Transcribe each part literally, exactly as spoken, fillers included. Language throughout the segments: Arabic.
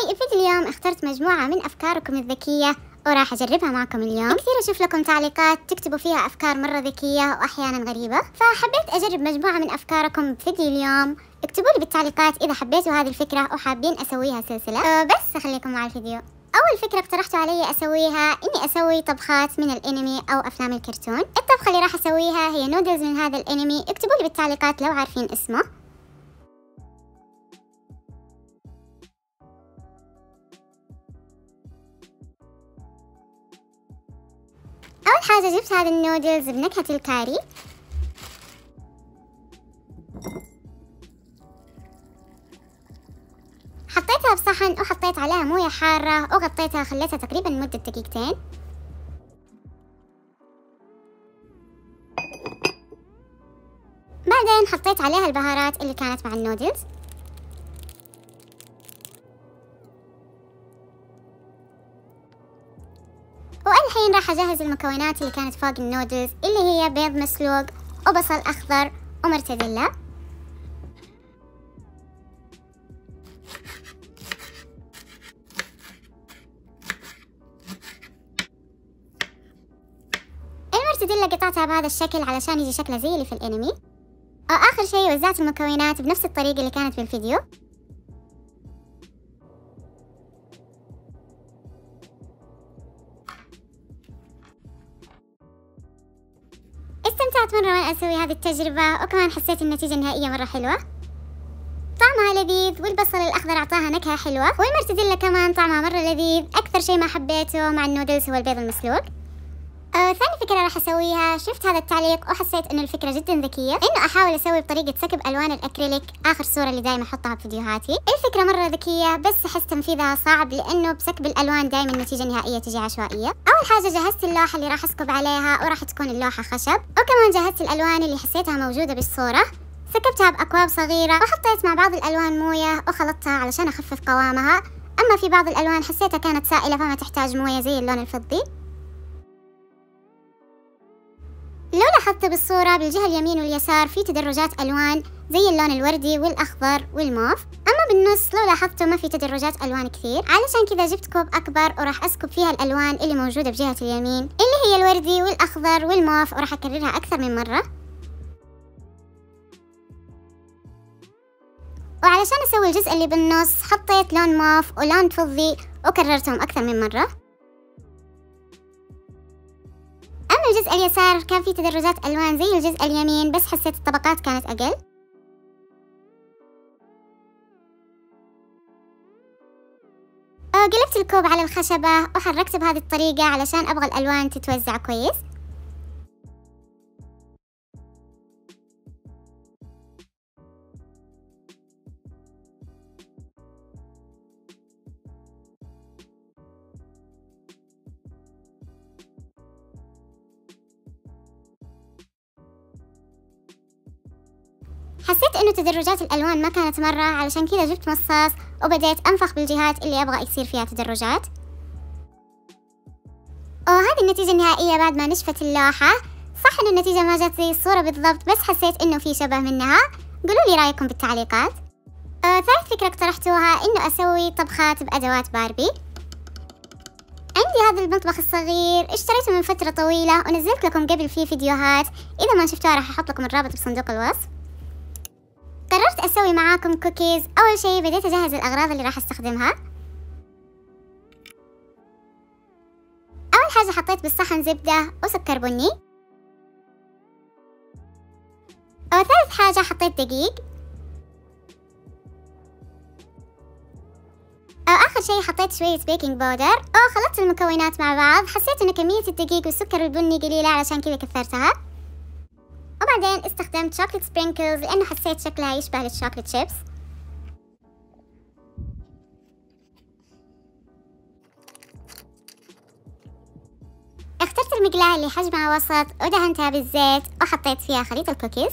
هاي في اليوم اخترت مجموعة من أفكاركم الذكية وراح أجربها معكم اليوم. كثير أشوف لكم تعليقات تكتبوا فيها أفكار مرة ذكية وأحيانا غريبة، فحبيت أجرب مجموعة من أفكاركم بفيديو اليوم. اكتبوا لي بالتعليقات إذا حبيتوا هذه الفكرة وحابين أسويها سلسلة. أه بس خليكم مع الفيديو. أول فكرة اقترحتوا علي أسويها إني أسوي طبخات من الأنمي أو أفلام الكرتون. الطبخة اللي راح أسويها هي نودلز من هذا الأنمي، اكتبوا لي بالتعليقات لو عارفين اسمه. أول حاجة جبت هذا النودلز بنكهة الكاري، حطيتها بصحن وحطيت عليها موية حارة وغطيتها وخليتها تقريبا مدة دقيقتين. بعدين حطيت عليها البهارات اللي كانت مع النودلز. والحين راح أجهز المكونات اللي كانت فوق النودلز، اللي هي بيض مسلوق وبصل أخضر ومرتديلا. المرتديلا قطعتها بهذا الشكل علشان يجي شكلها زي اللي في الأنمي. وآخر شيء وزعت المكونات بنفس الطريقة اللي كانت بالفيديو. استمتعت مرة وأنا أسوي هذه التجربة، وكمان حسيت النتيجة النهائية مرة حلوة، طعمها لذيذ والبصل الأخضر أعطاها نكهة حلوة، والمرتديلا كمان طعمها مرة لذيذ. أكثر شيء ما حبيته مع النودلز هو البيض المسلوق. آه ثاني فكرة راح أسويها، شفت هذا التعليق وحسيت إنه الفكرة جدا ذكية، إنه أحاول أسوي بطريقة سكب ألوان الأكريليك آخر صورة اللي دايما أحطها بفيديوهاتي. الفكرة مرة ذكية بس أحس تنفيذها صعب، لأنه بسكب الألوان دايما النتيجة النهائية تجي عشوائية. أول حاجة جهزت اللوحة اللي راح أسكب عليها، وراح تكون اللوحة خشب، وكمان جهزت الألوان اللي حسيتها موجودة بالصورة، سكبتها بأكواب صغيرة، وحطيت مع بعض الألوان موية وخلطتها علشان أخفف قوامها. أما في بعض الألوان حسيتها كانت سائلة فما تحتاج موية زي اللون الفضي. لو لاحظت بالصورة بالجهة اليمين واليسار في تدرجات ألوان زي اللون الوردي والأخضر والموف، أما بالنص لو لاحظتوا ما في تدرجات ألوان كثير، علشان كذا جبت كوب أكبر وراح أسكب فيها الألوان اللي موجودة بجهة اليمين اللي هي الوردي والأخضر والموف، وراح أكررها أكثر من مرة. وعلشان أسوي الجزء اللي بالنص حطيت لون موف ولون فضي وكررتهم أكثر من مرة. أما الجزء اليسار كان فيه تدرجات ألوان زي الجزء اليمين، بس حسيت الطبقات كانت أقل. قلبت الكوب على الخشبة وحركت بهذه الطريقة علشان أبغى الألوان تتوزع كويس. حسيت انه تدرجات الالوان ما كانت مرة، علشان كذا جبت مصاص وبديت انفخ بالجهات اللي ابغى يصير فيها تدرجات. وهذه النتيجة النهائية بعد ما نشفت اللوحة. صح انه النتيجة ما جت زي الصورة بالضبط، بس حسيت انه في شبه منها. قولوا لي رايكم بالتعليقات. آه ثالث فكرة اقترحتوها انه اسوي طبخات بادوات باربي. عندي هذا المطبخ الصغير اشتريته من فترة طويلة ونزلت لكم قبل فيه فيديوهات، اذا ما شفتوها راح احط لكم الرابط بصندوق الوصف. قررت أسوي معاكم كوكيز. أول شيء بديت أجهز الأغراض اللي راح أستخدمها. أول حاجة حطيت بالصحن زبدة وسكر بني. وثالث حاجة حطيت دقيق. وآخر شيء حطيت شوية بيكنج باودر. وخلطت المكونات مع بعض، حسيت إن كمية الدقيق والسكر البني قليلة علشان كذا كثرتها. وبعدين استخدمت شوكليت سبرينكلز لأنه حسيت شكلها يشبه للشوكليت شيبس. اخترت المقلاة اللي حجمها وسط ودهنتها بالزيت وحطيت فيها خليط الكوكيز.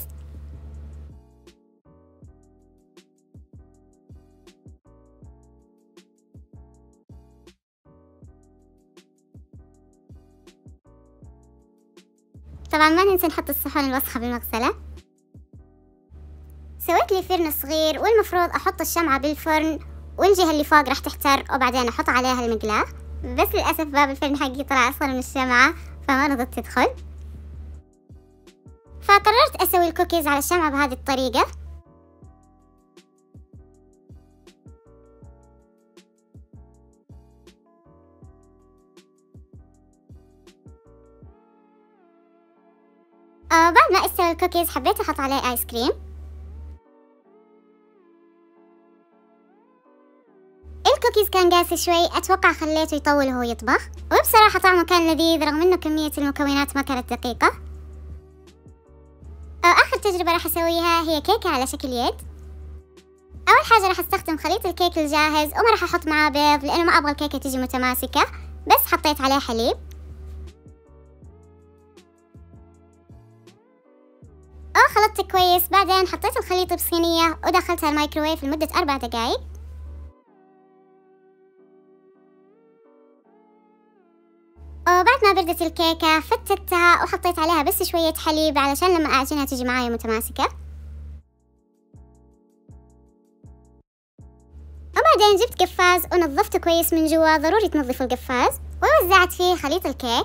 طبعا ما ننسى نحط الصحون الوسخة بالمغسلة. سويت لي فرن صغير والمفروض أحط الشمعة بالفرن والجهة اللي فوق راح تحتر وبعدين أحط عليها المقلاة. بس للأسف باب الفرن حقي طلع أصلا من الشمعة فما رضت تدخل، فقررت أسوي الكوكيز على الشمعة بهذه الطريقة. آه بعد ما استوى الكوكيز حبيت أحط عليه آيس كريم. الكوكيز كان قاسي شوي، أتوقع خليته يطول وهو يطبخ، وبصراحة طعمه كان لذيذ رغم إنه كمية المكونات ما كانت دقيقة. آه آخر تجربة راح أسويها هي كيكة على شكل يد. أول حاجة راح أستخدم خليط الكيك الجاهز وما راح أحط معاه بيض لأنه ما أبغى الكيكة تجي متماسكة، بس حطيت عليه حليب. آه خلطت كويس، بعدين حطيت الخليط بصينية ودخلتها الميكروويف لمدة أربع دقايق. وبعد ما بردت الكيكة فتتها وحطيت عليها بس شوية حليب علشان لما أعجنها تجي معايا متماسكة. وبعدين جبت قفاز ونظفته كويس من جوا، ضروري تنظفوا القفاز، ووزعت فيه خليط الكيك.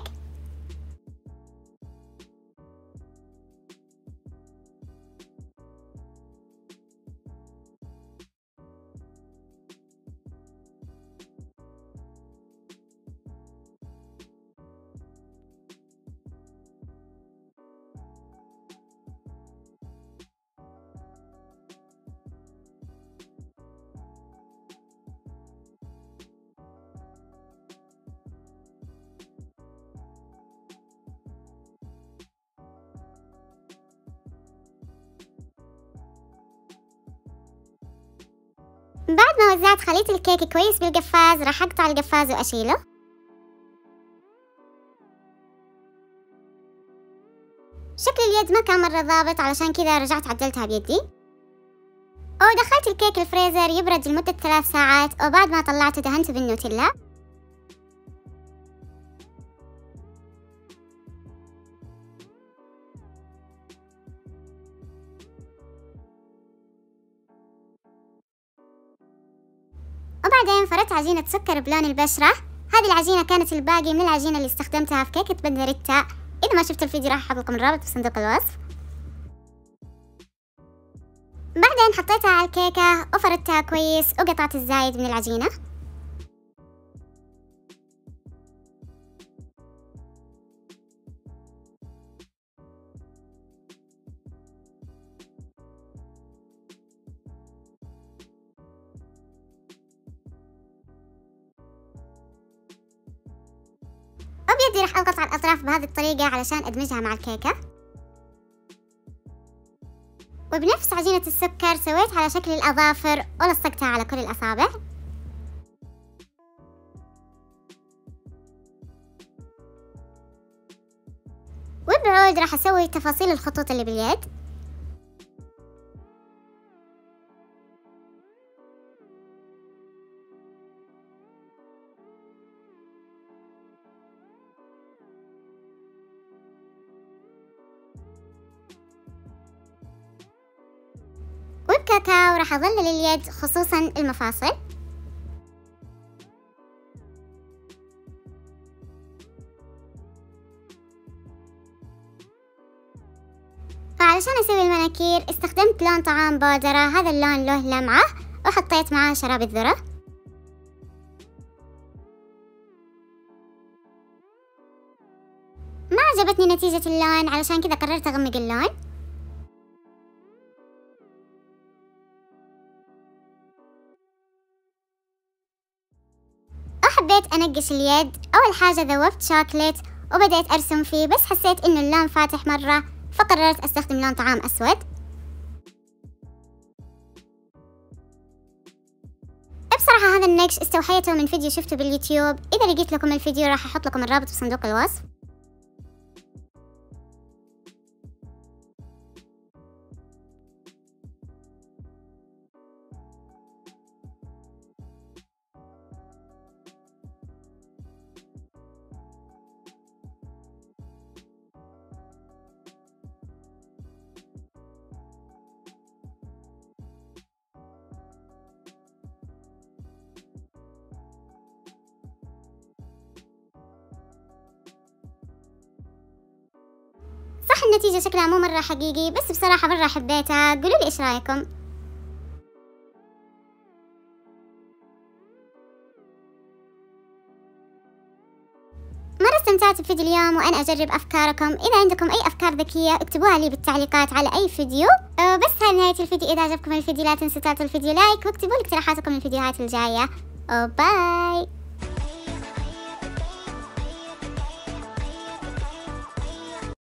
بعد ما وزعت خليط الكيك كويس بالقفاز راح أقطع القفاز وأشيله. شكل اليد ما كان مرة ضابط علشان كذا رجعت عدلتها بيدي. ودخلت الكيك الفريزر يبرد لمدة ثلاث ساعات، وبعد ما طلعته دهنته بالنوتيلا. وبعدين فردت عجينة سكر بلون البشرة. هذه العجينة كانت الباقي من العجينة اللي استخدمتها في كيكة بندريتا. إذا ما شفت الفيديو راح أحط لكم الرابط في صندوق الوصف. بعدين حطيتها على الكيكة وفردتها كويس وقطعت الزايد من العجينة. وبيدي راح أضغط على الأطراف بهذه الطريقة علشان أدمجها مع الكيكة. وبنفس عجينة السكر سويت على شكل الأظافر ولصقتها على كل الأصابع. وبعود راح أسوي تفاصيل الخطوط اللي باليد. وبكاكاو راح أظلل اليد خصوصا المفاصل. وعلشان أسوي المناكير استخدمت لون طعام بودرة، هذا اللون له لمعة، وحطيت معاه شراب الذرة. ما عجبتني نتيجة اللون علشان كذا قررت أغمق اللون. وحبيت أنقش اليد. أول حاجة ذوبت شوكليت وبدأت أرسم فيه، بس حسيت إنه اللون فاتح مرة فقررت أستخدم لون طعام أسود. بصراحة هذا النقش استوحيته من فيديو شفته باليوتيوب، إذا لقيت لكم الفيديو راح أحط لكم الرابط في صندوق الوصف. صح النتيجة شكلها مو مرة حقيقي، بس بصراحة مرة حبيتها. قولوا لي إيش رأيكم؟ مرة استمتعت بفيديو اليوم وأنا أجرب أفكاركم. إذا عندكم أي أفكار ذكية اكتبوها لي بالتعليقات على أي فيديو. أه بس هاي نهاية الفيديو. إذا عجبكم الفيديو لا تنسوا تعطوا الفيديو لايك واكتبوا لي اقتراحاتكم للفيديوهات الجاية. أو باي.